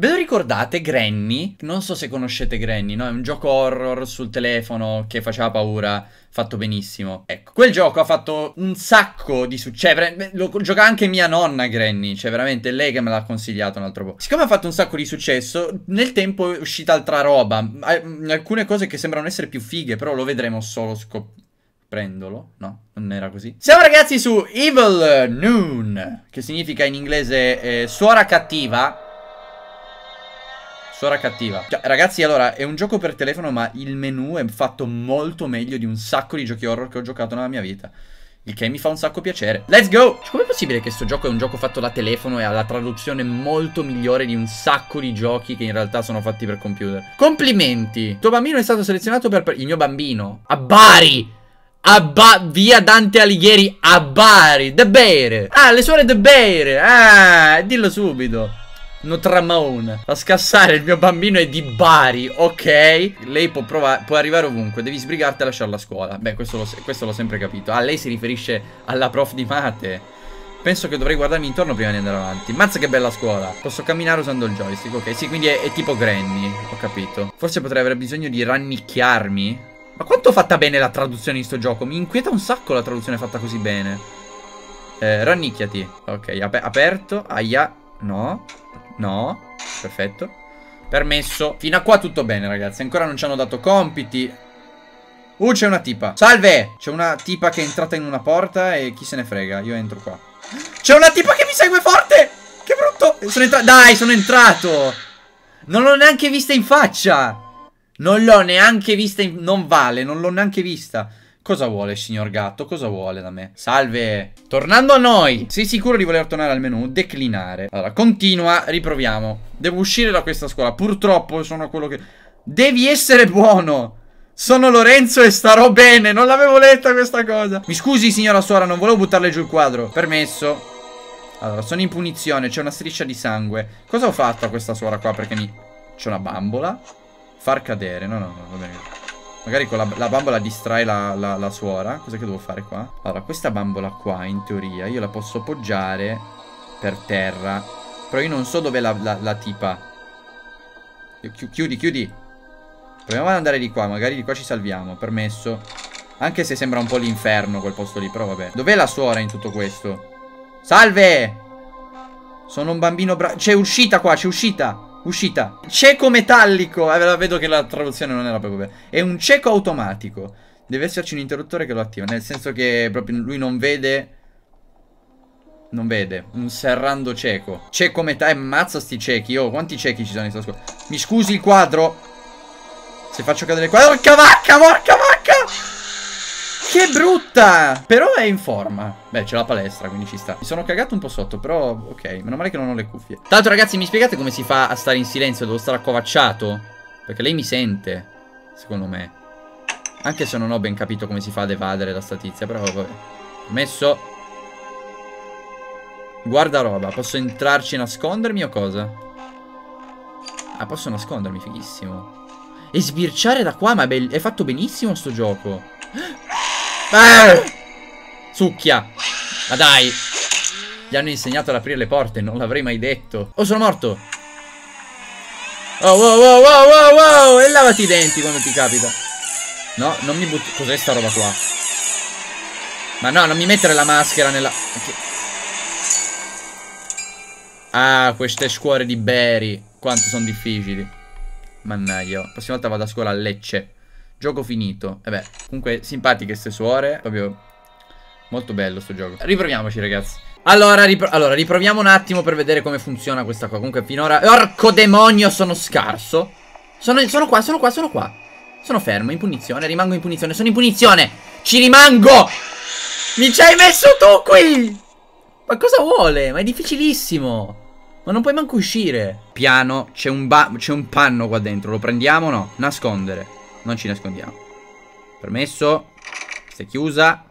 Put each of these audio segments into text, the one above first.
Ve lo ricordate Granny? Non so se conoscete Granny, no? È un gioco horror sul telefono che faceva paura, fatto benissimo. Ecco, quel gioco ha fatto un sacco di successo. Lo gioca anche mia nonna Granny, cioè veramente lei che me l'ha consigliato un altro po'. Siccome ha fatto un sacco di successo, nel tempo è uscita altra roba. Alcune cose che sembrano essere più fighe, però lo vedremo solo prendolo? No, non era così. Siamo ragazzi su Evil Noon, che significa in inglese suora cattiva. Suora cattiva. Cioè, ragazzi, allora, è un gioco per telefono, ma il menu è fatto molto meglio di un sacco di giochi horror che ho giocato nella mia vita. Il che mi fa un sacco piacere. Let's go! Com'è possibile che questo gioco è un gioco fatto da telefono e ha la traduzione molto migliore di un sacco di giochi che in realtà sono fatti per computer? Complimenti! Il tuo bambino è stato selezionato per... Il mio bambino? A Bari! Via Dante Alighieri a Bari! De Bere! Ah, le suore De Bere! Ah, dillo subito! Notramone. Fa scassare, il mio bambino è di Bari, ok? Lei può arrivare ovunque, devi sbrigarti a lasciarla a scuola. Beh, questo l'ho sempre capito. Ah, lei si riferisce alla prof di mate. Penso che dovrei guardarmi intorno prima di andare avanti. Mazza che bella scuola. Posso camminare usando il joystick, ok? Sì, quindi è tipo Granny, ho capito. Forse potrei avere bisogno di rannicchiarmi. Ma quanto è fatta bene la traduzione di sto gioco? Mi inquieta un sacco la traduzione fatta così bene. Rannicchiati. Ok, aperto. Aia. No. No, perfetto. Permesso. Fino a qua tutto bene, ragazzi. Ancora non ci hanno dato compiti. C'è una tipa. Salve! C'è una tipa che è entrata in una porta e chi se ne frega. Io entro qua. C'è una tipa che mi segue forte! Che brutto! Sono entrato. Dai, sono entrato! Non l'ho neanche vista in faccia! Non l'ho neanche vista in... Non vale, non l'ho neanche vista. Cosa vuole, signor gatto? Cosa vuole da me? Salve. Tornando a noi. Sei sicuro di voler tornare al menu? Declinare. Allora, continua. Riproviamo. Devo uscire da questa scuola. Purtroppo sono quello che... Devi essere buono. Sono Lorenzo e starò bene. Non l'avevo letta questa cosa. Mi scusi, signora suora. Non volevo buttarle giù il quadro. Permesso. Allora, sono in punizione. C'è una striscia di sangue. Cosa ho fatto a questa suora qua? Perché c'è una bambola. Far cadere. No, va bene. Magari con la bambola distrae la suora. Cos'è che devo fare qua? Allora, questa bambola qua, in teoria, io la posso poggiare per terra. Però io non so dov'è la tipa. Chiudi. Proviamo ad andare di qua. Magari di qua ci salviamo. Permesso. Anche se sembra un po' l'inferno quel posto lì. Però vabbè. Dov'è la suora in tutto questo? Salve! Sono un bambino bravo. C'è uscita qua, c'è uscita. Uscita. Cieco metallico. Vedo che la traduzione non era proprio bene. È un cieco automatico. Deve esserci un interruttore che lo attiva. Nel senso che proprio lui non vede. Non vede. Un serrando cieco. Cieco metallico. Ammazza sti ciechi. Oh, quanti ciechi ci sono in questa scuola? Mi scusi il quadro. Se faccio cadere il quadro. Porca vacca, porca vacca. Che brutta. Però è in forma. Beh, c'è la palestra, quindi ci sta. Mi sono cagato un po' sotto, però ok. Meno male che non ho le cuffie. Tra l'altro, ragazzi, mi spiegate come si fa a stare in silenzio? Devo stare accovacciato? Perché lei mi sente, secondo me. Anche se non ho ben capito come si fa ad evadere da sta tizia. Però vabbè. Messo. Guarda roba. Posso entrarci e nascondermi o cosa? Ah, posso nascondermi, fighissimo. E sbirciare da qua, ma è fatto benissimo sto gioco. Succhia. Ma dai. Gli hanno insegnato ad aprire le porte. Non l'avrei mai detto. Oh, sono morto. Oh, wow. E lavati i denti quando ti capita. No, non mi butti. Cos'è sta roba qua? Ma no, non mi mettere la maschera nella... Ah, queste scuole di Bari. Quanto sono difficili. Mannaggia. La prossima volta vado a scuola a Lecce. Gioco finito. E beh, comunque simpatiche queste suore. Proprio molto bello sto gioco. Riproviamoci, ragazzi. Allora, riproviamo un attimo per vedere come funziona questa qua. Comunque finora... Orco demonio, sono scarso. Sono qua. Sono fermo, in punizione. Rimango in punizione. Sono in punizione. Ci rimango. Mi ci hai messo tu qui. Ma cosa vuole? Ma è difficilissimo. Ma non puoi manco uscire. Piano. C'è un panno qua dentro. Lo prendiamo o no? Nascondere. Non ci nascondiamo. Permesso. Questa è chiusa.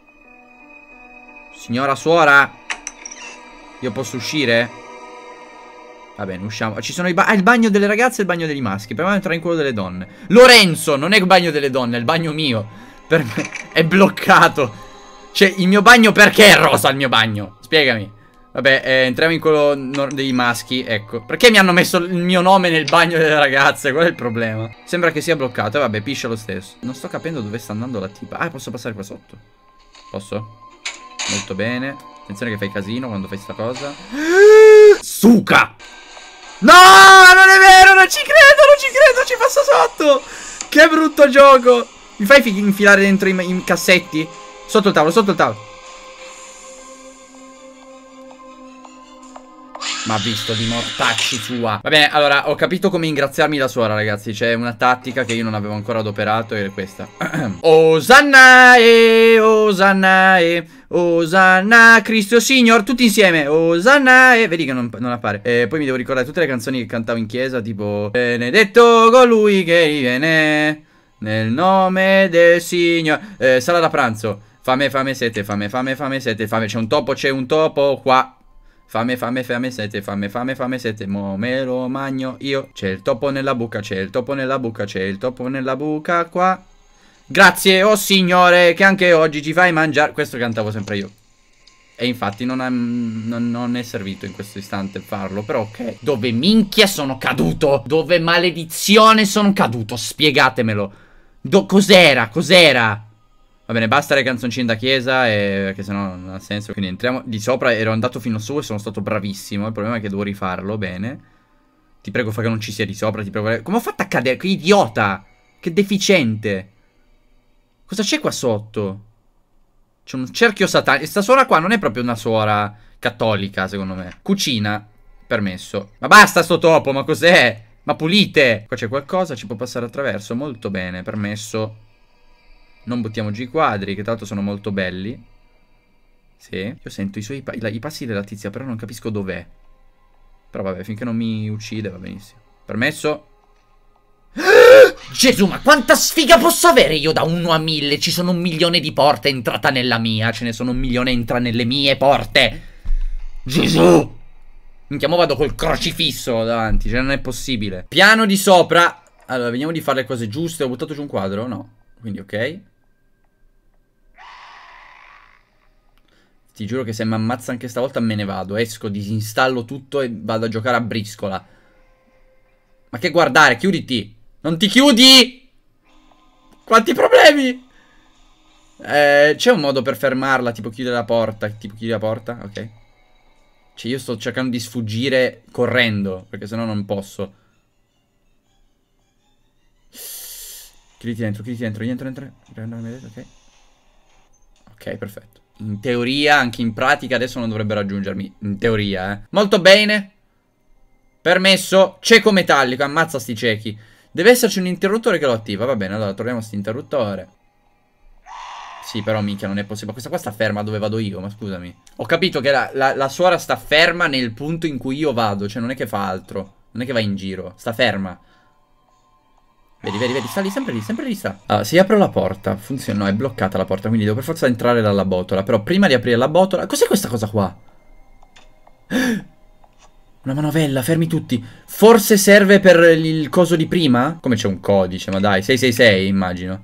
Signora suora. Io posso uscire? Va bene, usciamo. Ci sono il bagno delle ragazze e il bagno dei maschi. Proviamo a entrare in quello delle donne. Lorenzo, non è il bagno delle donne, è il bagno mio. Per me è bloccato. Cioè, il mio bagno perché è rosa il mio bagno? Spiegami. Vabbè, entriamo in quello dei maschi, ecco. Perché mi hanno messo il mio nome nel bagno delle ragazze? Qual è il problema? Sembra che sia bloccato, vabbè, piscia lo stesso. Non sto capendo dove sta andando la tipa. Ah, posso passare qua sotto. Posso? Molto bene. Attenzione che fai casino quando fai sta cosa. Suca! No, non è vero, non ci credo, ci passa sotto. Che brutto gioco. Mi fai infilare dentro i cassetti? Sotto il tavolo, sotto il tavolo. Ma visto di mortacci sua. Va bene, allora ho capito come ingraziarmi la suora, ragazzi. C'è una tattica che io non avevo ancora adoperato ed è questa. Osanna e Osanna e Osanna Cristo Signor. Tutti insieme. Osanna e... Vedi che non appare. Poi mi devo ricordare tutte le canzoni che cantavo in chiesa. Tipo benedetto colui che viene nel nome del Signor. Sala da pranzo. Fame, fame, sete, fame, fame, fame, sete, fame. C'è un topo qua. Fame, fame, fame, sete, fame, fame, fame, sete, mo me lo magno io. C'è il topo nella buca, c'è il topo nella buca, c'è il topo nella buca qua. Grazie, oh signore, che anche oggi ci fai mangiare. Questo cantavo sempre io. E infatti non è servito in questo istante farlo, però ok. Dove minchia sono caduto? Dove maledizione sono caduto? Spiegatemelo. Cos'era? Cos'era? Va bene, basta le canzoncine da chiesa, perché sennò non ha senso. Quindi entriamo di sopra, ero andato fino su e sono stato bravissimo. Il problema è che devo rifarlo, bene. Ti prego, fa che non ci sia di sopra, ti prego. Come ho fatto a cadere? Che idiota! Che deficiente! Cosa c'è qua sotto? C'è un cerchio satanico. Sta suora qua non è proprio una suora cattolica, secondo me. Cucina, permesso. Ma basta sto topo, ma cos'è? Ma pulite! Qua c'è qualcosa, ci può passare attraverso. Molto bene, permesso. Non buttiamo giù i quadri, che tra l'altro sono molto belli. Sì. Io sento i passi della tizia, però non capisco dov'è. Però vabbè, finché non mi uccide va benissimo. Permesso. Gesù, ma quanta sfiga posso avere io da 1 a 1000? Ci sono 1 milione di porte, entrata nella mia. Ce ne sono 1 milione, entra nelle mie porte. Gesù! Minchia, mo vado col crocifisso davanti, cioè non è possibile. Piano di sopra. Allora, vediamo di fare le cose giuste. Ho buttato giù un quadro? No. Quindi ok. Ti giuro che se mi ammazza anche stavolta me ne vado. Esco, disinstallo tutto e vado a giocare a briscola. Ma che guardare, chiuditi. Non ti chiudi! Quanti problemi! C'è un modo per fermarla, tipo chiudere la porta. Tipo chiudi la porta, ok. Cioè io sto cercando di sfuggire correndo, perché sennò non posso. Chiuditi dentro, ok. Ok, perfetto. In teoria, anche in pratica adesso non dovrebbe raggiungermi. In teoria, Molto bene. Permesso. Cieco metallico, ammazza sti ciechi. Deve esserci un interruttore che lo attiva. Va bene, allora troviamo sti interruttore. Sì, però minchia non è possibile. Questa qua sta ferma dove vado io, ma scusami. Ho capito che la suora sta ferma nel punto in cui io vado. Cioè non è che fa altro. Non è che va in giro. Sta ferma. Vedi, sta lì, sempre lì sta. Allora, se apro la porta, funziona, no, è bloccata la porta, quindi devo per forza entrare dalla botola. Però prima di aprire la botola... Cos'è questa cosa qua? Una manovella, fermi tutti. Forse serve per il coso di prima? Come c'è un codice, ma dai, 666 immagino.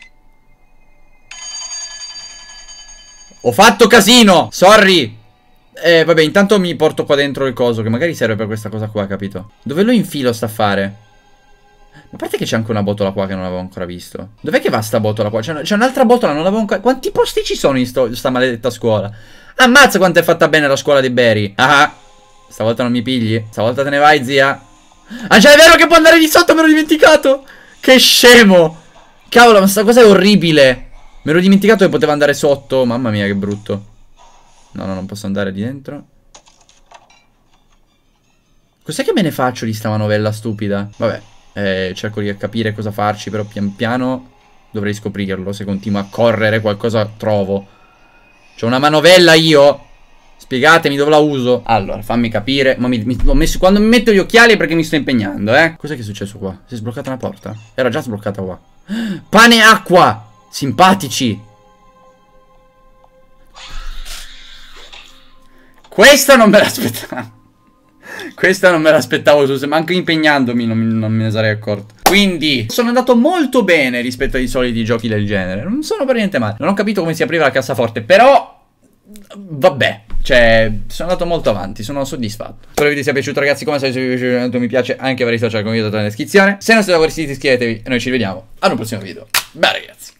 Ho fatto casino, sorry. Vabbè, intanto mi porto qua dentro il coso, che magari serve per questa cosa qua, capito? Dove lo infilo sta a fare? Ma a parte che c'è anche una botola qua che non avevo ancora visto. Dov'è che va sta botola qua? C'è un'altra botola, non l'avevo ancora... Quanti posti ci sono in sta maledetta scuola? Ammazza quanto è fatta bene la scuola di Barry. Ah, stavolta non mi pigli? Stavolta te ne vai, zia? Ah, già è vero che può andare di sotto, me l'ho dimenticato. Che scemo. Cavolo, ma sta cosa è orribile. Me l'ho dimenticato che poteva andare sotto. Mamma mia, che brutto. No, non posso andare di dentro. Cos'è che me ne faccio di sta manovella stupida? Vabbè. Cerco di capire cosa farci, però pian piano dovrei scoprirlo. Se continuo a correre qualcosa trovo. C'ho una manovella io. Spiegatemi dove la uso. Allora, fammi capire. Ma quando mi metto gli occhiali è perché mi sto impegnando, Cos'è che è successo qua? Si è sbloccata una porta? Era già sbloccata qua. Pane e acqua. Simpatici. Questa non me l'aspettavo. Questa non me l'aspettavo, ma anche impegnandomi non me ne sarei accorto. Quindi sono andato molto bene rispetto ai soliti giochi del genere. Non sono per niente male. Non ho capito come si apriva la cassaforte, però vabbè, Cioè, sono andato molto avanti, sono soddisfatto. Spero il video sia piaciuto, ragazzi. Come al solito, se vi è piaciuto, metto mi piace anche ai vari social come vi ho dato nella descrizione. Se non siete ancora iscritti, iscrivetevi e noi ci vediamo ad un prossimo video. Bye, ragazzi.